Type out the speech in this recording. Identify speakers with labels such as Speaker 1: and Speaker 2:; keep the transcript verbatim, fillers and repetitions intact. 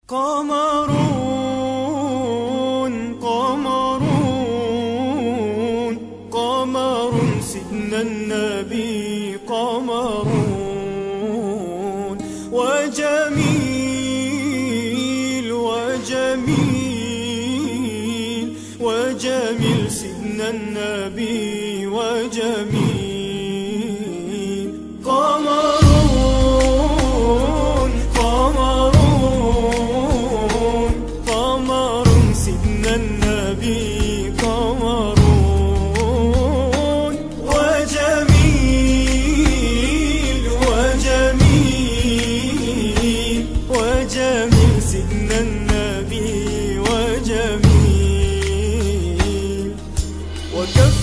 Speaker 1: قمرون قمرون قمر سيدنا النبي قمرون وجميل وجميل وجميل سيدنا النبي وجميل قمرون قمرون قمر سيدنا النبي قمرون وجميل وجميل وجميل سيدنا النبي وجميل وكف